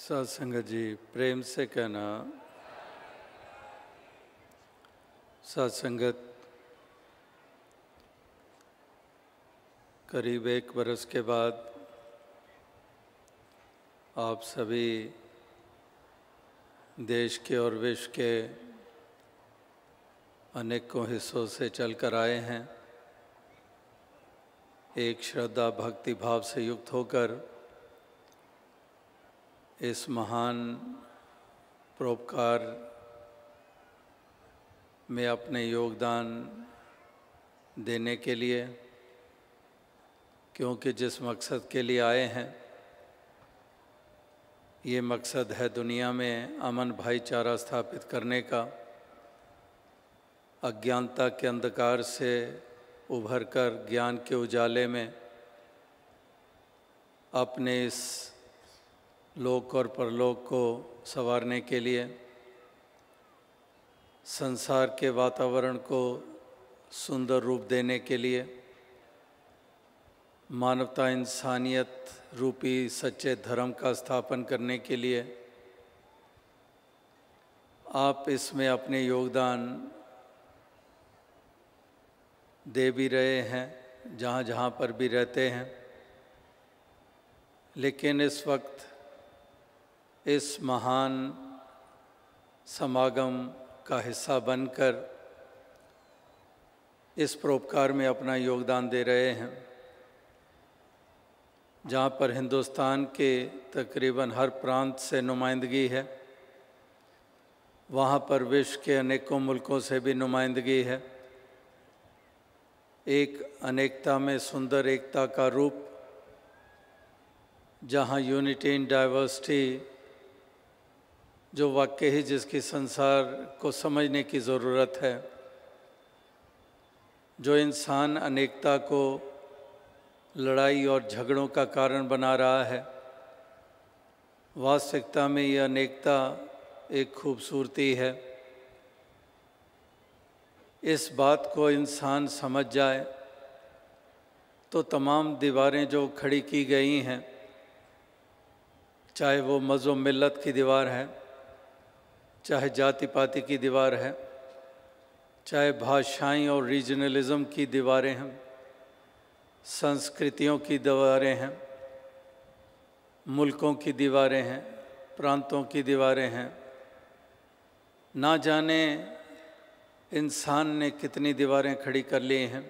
सत्संगत जी प्रेम से कहना। सत्संगत करीब 1 बरस के बाद आप सभी देश के और विश्व के अनेकों हिस्सों से चलकर आए हैं। एक श्रद्धा भक्ति भाव से युक्त होकर इस महान परोपकार में अपने योगदान देने के लिए, क्योंकि जिस मकसद के लिए आए हैं ये मकसद है दुनिया में अमन भाईचारा स्थापित करने का। अज्ञानता के अंधकार से उभरकर ज्ञान के उजाले में अपने इस लोक और परलोक को संवारने के लिए, संसार के वातावरण को सुंदर रूप देने के लिए, मानवता इंसानियत रूपी सच्चे धर्म का स्थापन करने के लिए आप इसमें अपने योगदान दे भी रहे हैं जहाँ जहाँ पर भी रहते हैं। लेकिन इस वक्त इस महान समागम का हिस्सा बनकर इस परोपकार में अपना योगदान दे रहे हैं, जहाँ पर हिंदुस्तान के तकरीबन हर प्रांत से नुमाइंदगी है, वहाँ पर विश्व के अनेकों मुल्कों से भी नुमाइंदगी है। एक अनेकता में सुंदर एकता का रूप, जहाँ यूनिटी इन डाइवर्सिटी, जो वाक्य ही जिसकी संसार को समझने की ज़रूरत है, जो इंसान अनेकता को लड़ाई और झगड़ों का कारण बना रहा है, वास्तविकता में ये अनेकता एक खूबसूरती है। इस बात को इंसान समझ जाए तो तमाम दीवारें जो खड़ी की गई हैं, चाहे वो मज़हब मिल्लत की दीवार है, चाहे जाति पाति की दीवार है, चाहे भाषाएं और रीजनलिज्म की दीवारें हैं, संस्कृतियों की दीवारें हैं, मुल्कों की दीवारें हैं, प्रांतों की दीवारें हैं, ना जाने इंसान ने कितनी दीवारें खड़ी कर ली हैं।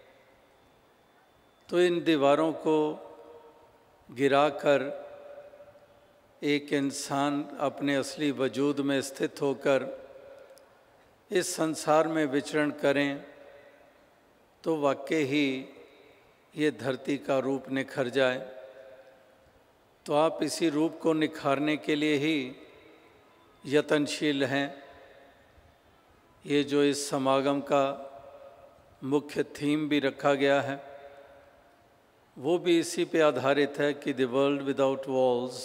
तो इन दीवारों को गिराकर एक इंसान अपने असली वजूद में स्थित होकर इस संसार में विचरण करें तो वाकई ही ये धरती का रूप निखर जाए। तो आप इसी रूप को निखारने के लिए ही यत्नशील हैं। ये जो इस समागम का मुख्य थीम भी रखा गया है वो भी इसी पे आधारित है कि द वर्ल्ड विदाउट वॉल्स,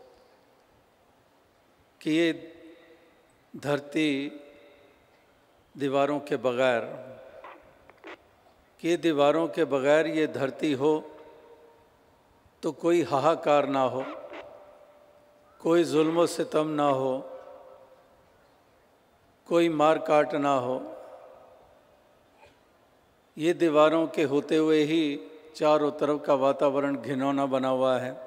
कि ये धरती दीवारों के बगैर, कि दीवारों के बगैर ये धरती हो तो कोई हाहाकार ना हो, कोई जुल्म व सितम ना हो, कोई मार काट ना हो। ये दीवारों के होते हुए ही चारों तरफ का वातावरण घिनौना बना हुआ है।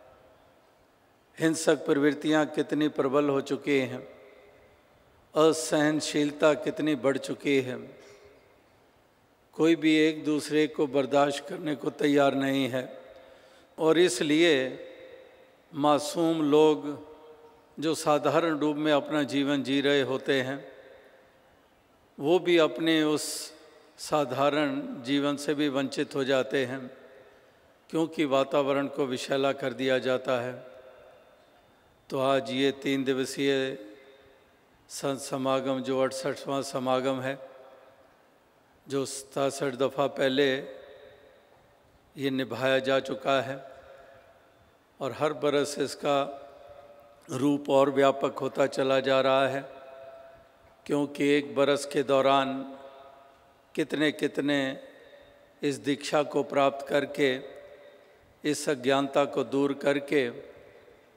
हिंसक प्रवृत्तियाँ कितनी प्रबल हो चुकी हैं, असहनशीलता कितनी बढ़ चुकी है, कोई भी एक दूसरे को बर्दाश्त करने को तैयार नहीं है। और इसलिए मासूम लोग जो साधारण रूप में अपना जीवन जी रहे होते हैं वो भी अपने उस साधारण जीवन से भी वंचित हो जाते हैं, क्योंकि वातावरण को विषैला कर दिया जाता है। तो आज ये 3 दिवसीय संत समागम जो 68वां समागम है, जो 67 दफ़ा पहले ये निभाया जा चुका है और हर बरस इसका रूप और व्यापक होता चला जा रहा है, क्योंकि 1 बरस के दौरान कितने कितने इस दीक्षा को प्राप्त करके, इस अज्ञानता को दूर करके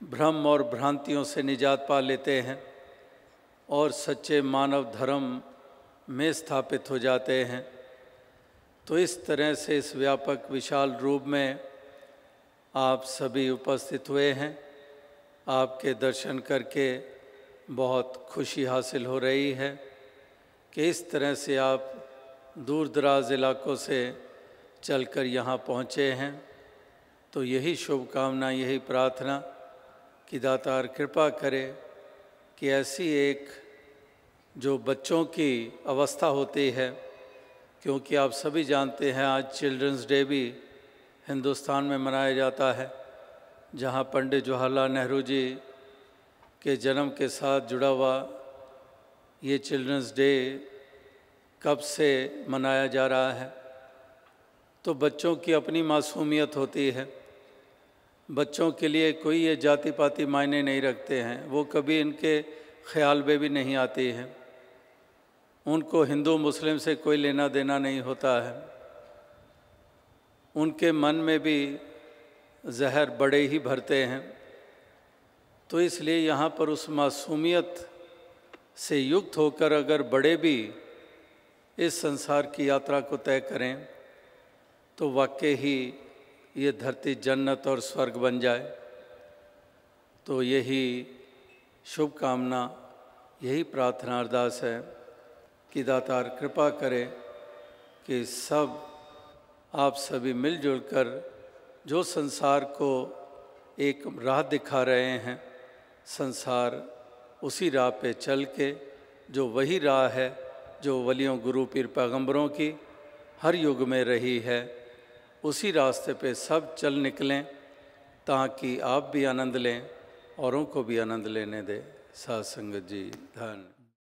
भ्रम और भ्रांतियों से निजात पा लेते हैं और सच्चे मानव धर्म में स्थापित हो जाते हैं। तो इस तरह से इस व्यापक विशाल रूप में आप सभी उपस्थित हुए हैं। आपके दर्शन करके बहुत खुशी हासिल हो रही है कि इस तरह से आप दूर दराज इलाकों से चलकर यहाँ पहुँचे हैं। तो यही शुभकामना, यही प्रार्थना कि दातार कृपा करे कि ऐसी एक जो बच्चों की अवस्था होती है, क्योंकि आप सभी जानते हैं आज चिल्ड्रंस डे भी हिंदुस्तान में मनाया जाता है, जहाँ पंडित जवाहरलाल नेहरू जी के जन्म के साथ जुड़ा हुआ ये चिल्ड्रंस डे कब से मनाया जा रहा है। तो बच्चों की अपनी मासूमियत होती है। बच्चों के लिए कोई ये जाति पाति मायने नहीं रखते हैं, वो कभी इनके ख्याल में भी नहीं आती हैं। उनको हिंदू मुस्लिम से कोई लेना देना नहीं होता है। उनके मन में भी जहर बड़े ही भरते हैं। तो इसलिए यहाँ पर उस मासूमियत से युक्त होकर अगर बड़े भी इस संसार की यात्रा को तय करें तो वाकई ही ये धरती जन्नत और स्वर्ग बन जाए। तो यही शुभकामना, यही प्रार्थना अरदास है कि दातार कृपा करे कि सब आप सभी मिलजुल कर जो संसार को एक राह दिखा रहे हैं, संसार उसी राह पे चल के, जो वही राह है जो वलियों गुरु पीर पैगंबरों की हर युग में रही है, उसी रास्ते पे सब चल निकलें ताकि आप भी आनंद लें, औरों को भी आनंद लेने दें। साध संगत जी धन।